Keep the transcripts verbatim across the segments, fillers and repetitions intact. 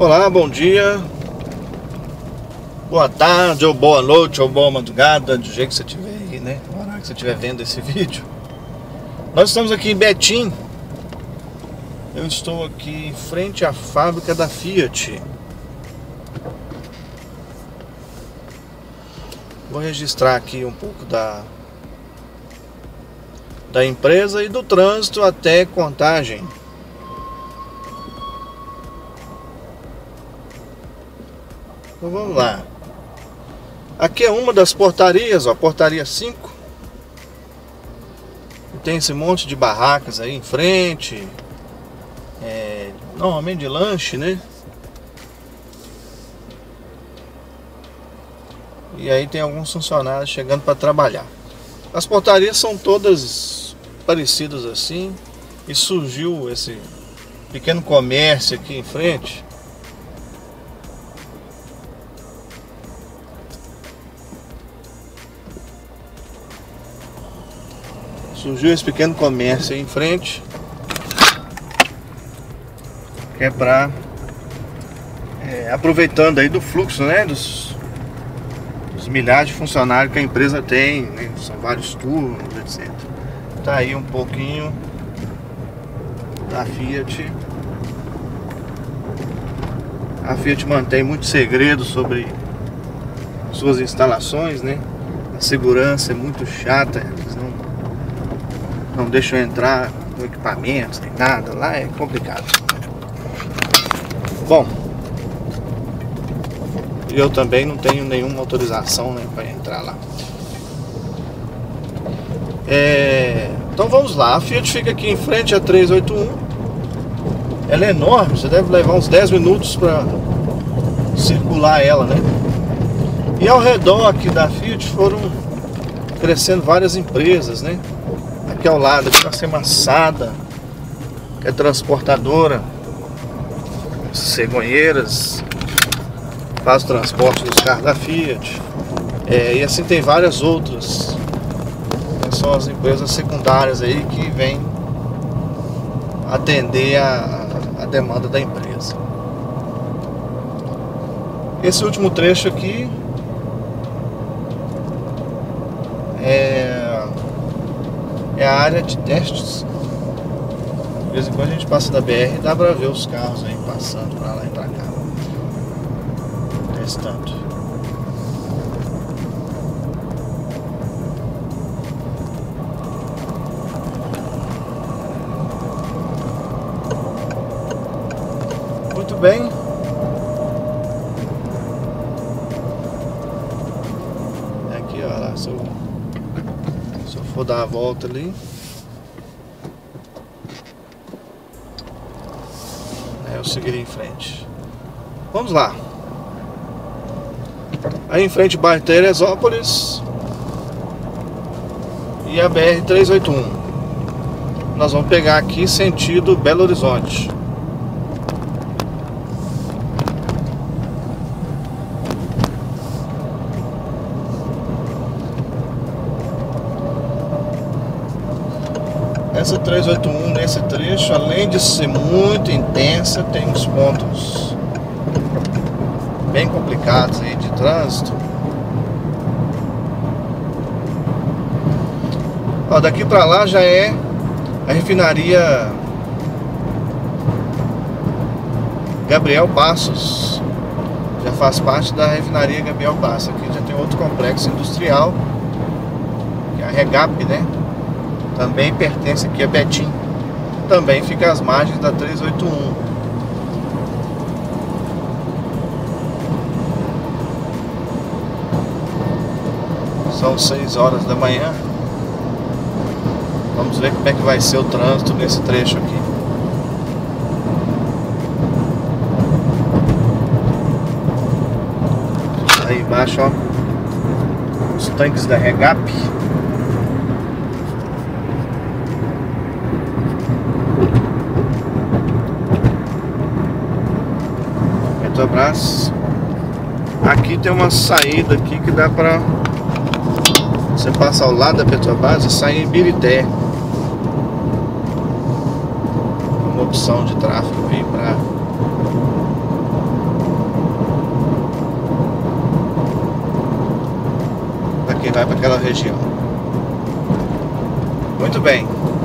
Olá, bom dia, boa tarde, ou boa noite, ou boa madrugada, do jeito que você estiver aí, né? Na hora que você estiver vendo esse vídeo. Nós estamos aqui em Betim. Eu estou aqui em frente à fábrica da Fiat. Vou registrar aqui um pouco da, da empresa e do trânsito até Contagem. Então vamos lá. Aqui é uma das portarias, ó, portaria cinco. Tem esse monte de barracas aí em frente. É, normalmente de lanche, né? E aí tem alguns funcionários chegando para trabalhar. As portarias são todas parecidas assim. E surgiu esse pequeno comércio aqui em frente. Surgiu esse pequeno comércio aí em frente, que é para é, aproveitando aí do fluxo, né, dos, dos milhares de funcionários que a empresa tem, né, são vários turnos, etcétera. Tá aí um pouquinho da Fiat. A Fiat mantém muito segredo sobre suas instalações, né? A segurança é muito chata, eles não Não deixam entrar no equipamento, nem nada, lá é complicado. Bom, eu também não tenho nenhuma autorização, né, para entrar lá. É, então vamos lá, a Fiat fica aqui em frente à trezentos e oitenta e um. Ela é enorme, você deve levar uns dez minutos para circular ela, né? E ao redor aqui da Fiat foram crescendo várias empresas, né? Aqui ao lado, aqui nós temos a Sada, que é transportadora, cegonheiras, faz o transporte dos carros da Fiat, é, e assim tem várias outras, que são as empresas secundárias aí que vêm atender a, a demanda da empresa. Esse último trecho aqui é É a área de testes. De vez em quando a gente passa da B R e dá pra ver os carros aí passando pra lá e pra cá, testando. Muito bem. Aqui, ó lá, seu Se eu for dar a volta ali, aí eu seguiria em frente. Vamos lá. Aí em frente bairro Teresópolis e a B R trezentos e oitenta e um. Nós vamos pegar aqui sentido Belo Horizonte. Essa trezentos e oitenta e um nesse trecho, além de ser muito intensa, tem uns pontos bem complicados aí de trânsito. Ó, daqui pra lá já é a refinaria Gabriel Passos. Já faz parte da refinaria Gabriel Passos. Aqui já tem outro complexo industrial, que é a Regap, né? Também pertence aqui a Betim. Também fica às margens da trezentos e oitenta e um. São seis horas da manhã. Vamos ver como é que vai ser o trânsito nesse trecho aqui. Aí embaixo, ó, os tanques da Regap. Petrobras. Aqui tem uma saída aqui que dá pra você passar ao lado da Petrobras e sair em Birité. Uma opção de tráfego aí pra quem vai para aquela região. Muito bem.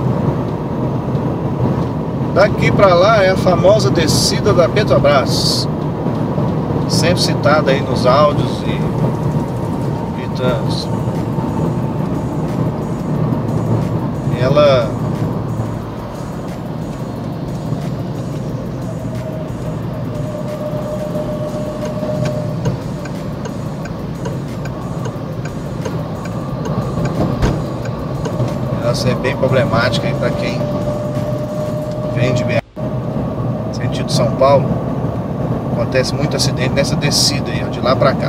Daqui para lá é a famosa descida da Petrobras, sempre citada aí nos áudios e, e trânsito. Ela ela é bem problemática para quem vem de B H, sentido São Paulo. Acontece muito acidente nessa descida aí, ó, de lá pra cá.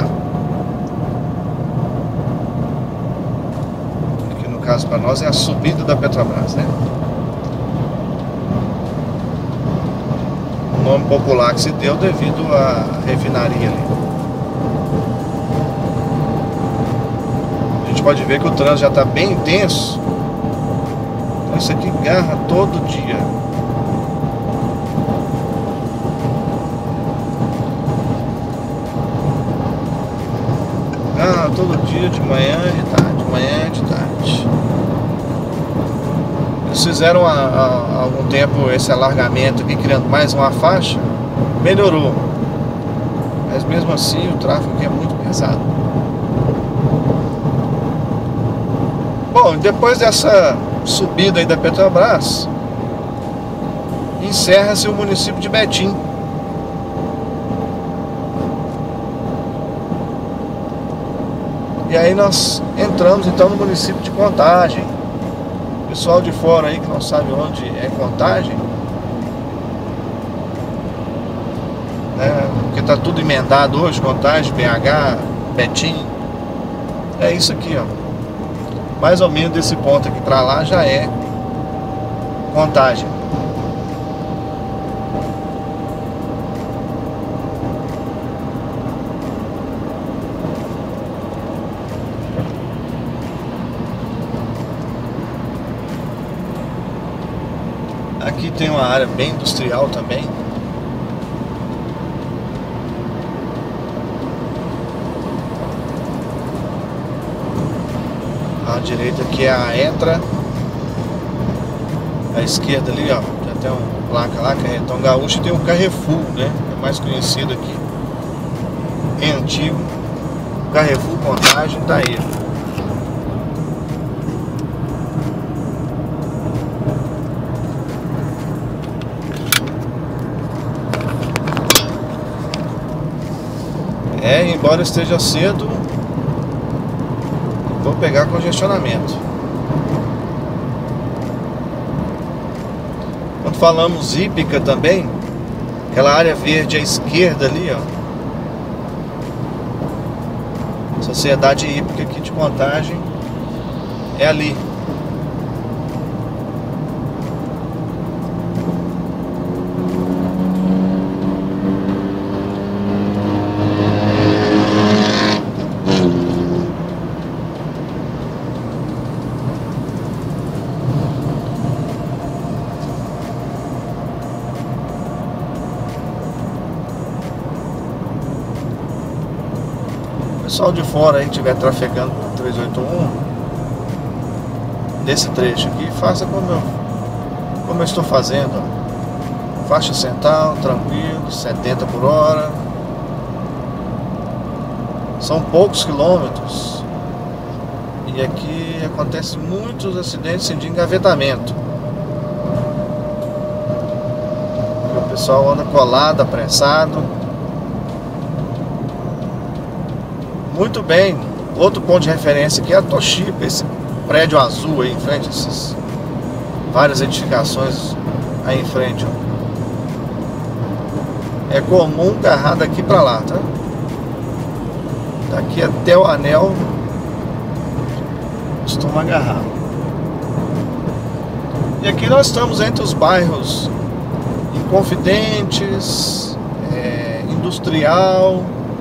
Aqui no caso para nós é a subida da Petrobras, né? O nome popular que se deu devido à refinaria ali. A gente pode ver que o trânsito já está bem intenso. Então isso aqui garra todo dia. Ah, todo dia, de manhã e de tarde, de manhã e de tarde. Eles fizeram há, há algum tempo esse alargamento aqui, criando mais uma faixa. Melhorou. Mas mesmo assim o tráfego aqui é muito pesado. Bom, depois dessa subida aí da Petrobras, encerra-se o município de Betim. E aí nós entramos então no município de Contagem. Pessoal de fora aí que não sabe onde é Contagem, né? Porque tá tudo emendado hoje, Contagem, B H, Betim. É isso aqui, ó. Mais ou menos desse ponto aqui pra lá já é Contagem. Aqui tem uma área bem industrial também. À direita aqui é a Etra. À esquerda ali, ó, já tem uma placa lá, Carretão Gaúcho, e tem o Carrefour, né? É mais conhecido aqui. É antigo. Carrefour Contagem, tá aí. É, embora esteja cedo, vou pegar congestionamento. Quando falamos hípica também, aquela área verde à esquerda ali, ó, Sociedade Hípica aqui de Contagem, é ali. Pessoal de fora aí que estiver trafegando por trezentos e oitenta e um, nesse trecho aqui, faça como eu, como eu estou fazendo, ó. Faixa central, tranquilo, setenta por hora. São poucos quilômetros e aqui acontecem muitos acidentes de engavetamento. O pessoal anda colado, apressado. Muito bem, outro ponto de referência aqui é a Toshiba, esse prédio azul aí em frente, essas várias edificações aí em frente, ó. É comum agarrar daqui pra lá, tá? Daqui até o anel costuma agarrar. E aqui nós estamos entre os bairros Inconfidentes, é, Industrial.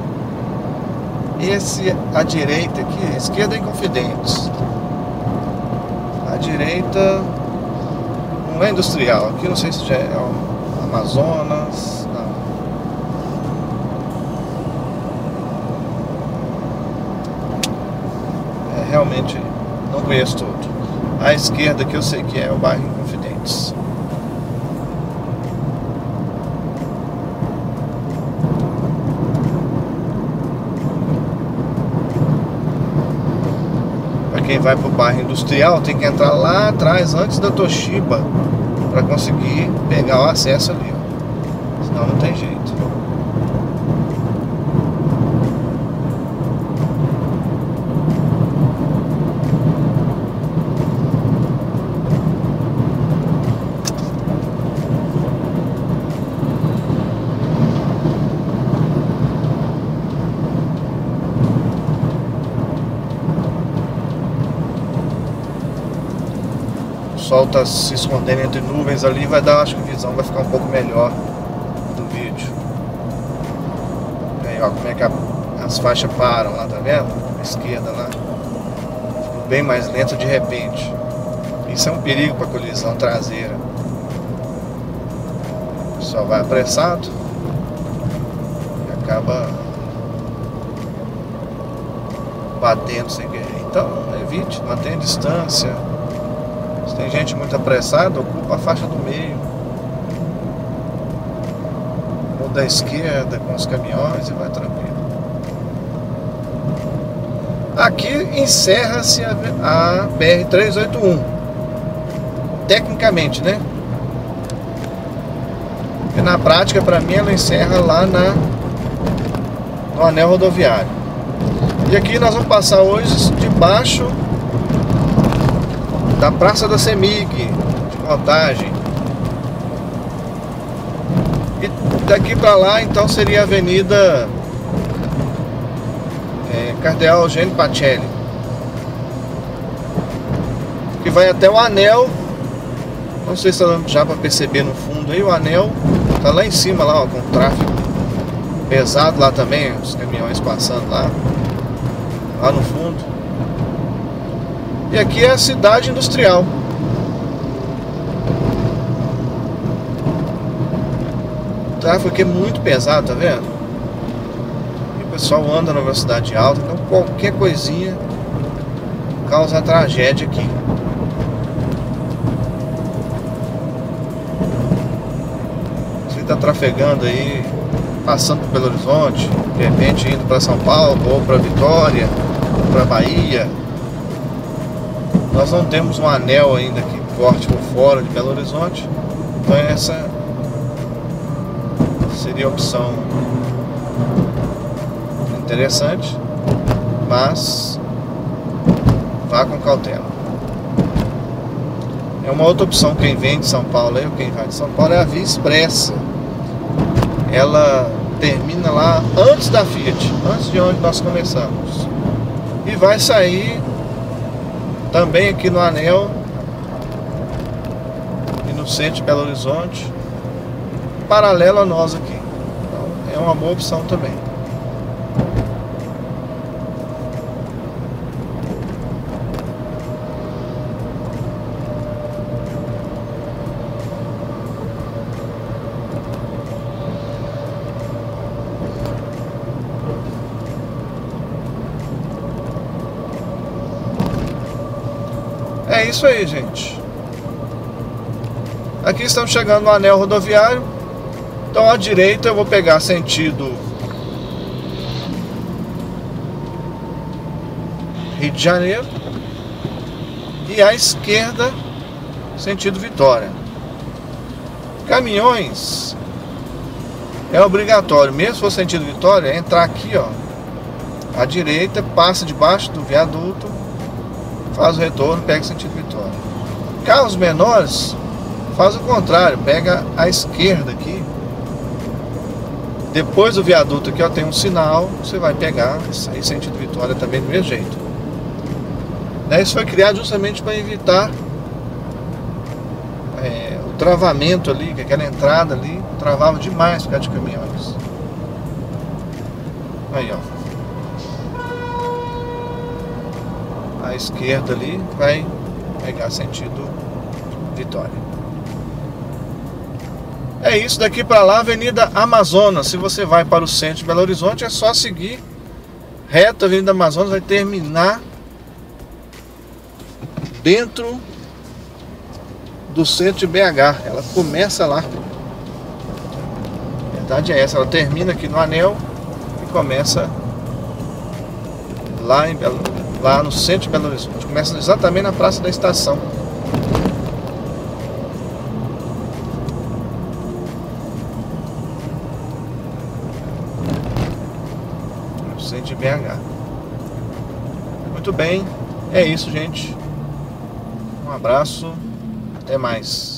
Esse à direita aqui, a esquerda é Inconfidentes. A direita não é Industrial. Aqui não sei se já é o Amazonas. Não. É, realmente não conheço todo. À esquerda que eu sei que é o bairro Inconfidentes. Para quem vai para o bairro Industrial, tem que entrar lá atrás, antes da Toshiba, para conseguir pegar o acesso ali, ó. Senão não tem jeito. O sol está se escondendo entre nuvens ali, vai dar, acho que a visão vai ficar um pouco melhor do vídeo. E aí, ó, como é que a, as faixas param lá, tá vendo? A esquerda lá. Ficou bem mais lento de repente. Isso é um perigo para colisão traseira. O pessoal vai apressado e acaba batendo sem querer. Então, evite, mantenha distância. Se tem gente muito apressada, ocupa a faixa do meio ou da esquerda com os caminhões e vai tranquilo. Aqui encerra-se a, a B R trezentos e oitenta e um, tecnicamente, né? E na prática, para mim, ela encerra lá na, no anel rodoviário. E aqui nós vamos passar hoje debaixo da Praça da CEMIG, de Contagem. E daqui para lá, então, seria a Avenida é, Cardeal Eugênio Pacelli, que vai até o anel. Não sei se está dando já para perceber no fundo aí, o anel tá lá em cima, lá, ó, com tráfego pesado lá também, os caminhões passando lá, lá no fundo. E aqui é a cidade industrial. O tráfego aqui é muito pesado, tá vendo? E o pessoal anda na velocidade alta, então qualquer coisinha causa tragédia aqui. Você está trafegando aí, passando por Belo Horizonte, de repente indo para São Paulo, ou para Vitória, ou para Bahia. Nós não temos um anel ainda que corte por fora de Belo Horizonte, então essa seria a opção interessante, mas vá com cautela. É uma outra opção, quem vem de São Paulo, ou quem vai de São Paulo, é a Via Expressa. Ela termina lá antes da Fiat, antes de onde nós começamos, e vai sair também aqui no anel e no centro de Belo Horizonte, paralelo a nós aqui. Então é uma boa opção também. É isso aí, gente. Aqui estamos chegando no anel rodoviário. Então à direita eu vou pegar sentido Rio de Janeiro e à esquerda sentido Vitória. Caminhões é obrigatório, mesmo se for sentido Vitória, entrar aqui, ó, à direita, passa debaixo do viaduto, faz o retorno, pega sentido Vitória. Carros menores faz o contrário, pega a esquerda aqui, depois do viaduto aqui, ó, tem um sinal, você vai pegar aí sentido Vitória também do mesmo jeito. Isso foi criado justamente para evitar é, o travamento ali, que aquela entrada ali travava demais por causa de caminhões. Aí, ó. A esquerda ali vai pegar sentido Vitória. É isso, daqui para lá, Avenida Amazonas. Se você vai para o centro de Belo Horizonte, é só seguir reto. A Avenida Amazonas vai terminar dentro do centro de B H. Ela começa lá. A verdade é essa, ela termina aqui no Anel e começa lá, em Belo, lá no centro de Belo Horizonte. Começa exatamente na Praça da Estação. No centro de B H. Muito bem, é isso, gente. Um abraço, até mais.